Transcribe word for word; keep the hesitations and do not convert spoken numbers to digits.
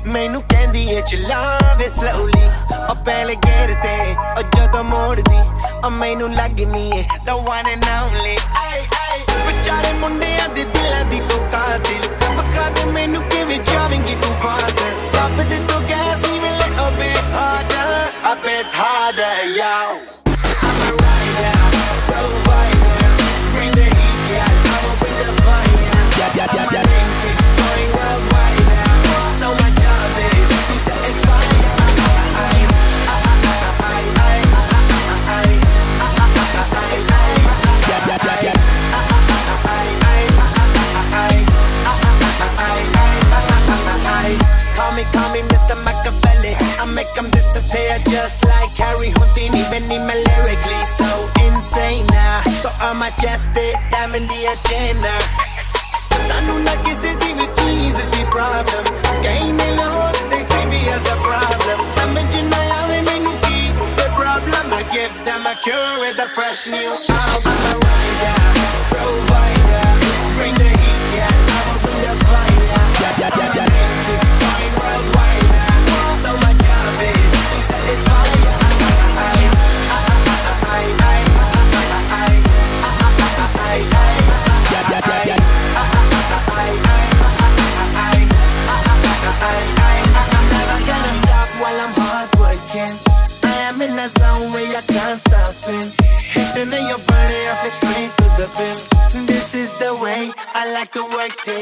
मैनू कहंदी है चलावे slowly ओ पहले गेर ते ओ जदों मोड़दी ओ मैनू लगनी है the one and only ay ay बेचारे मुंडियां दे दिलां दी तो कातिल बखा दे मैनू किवें जावेंगी तू फास्ट सब दे तो गैस नी मिले a bit harder a bit harder yo I'm a rider provider bring the heat yeah I'ma bring the fire yeah yeah yeah yeah it's going worldwide now so my job is to satisfy Call me, call me Mister Machiavelli I make them disappear just like Harry Houdini Benny me lyrically so insane now So I'm majestic, diamond the agenda Sanu na kisi di with cheese is the problem Gain in the hood, they see me as a problem Samajh na aave mainu ki the problem I give them a cure with a fresh new album I'm a rider, provider Bring the heat, yeah, I will bring the fire Yeah, yeah, yeah, yeah It's going worldwide now So my job is to satisfy in a zone where you can't stop it Hitting in your body, I feel straight to the pin This is the way I like to work it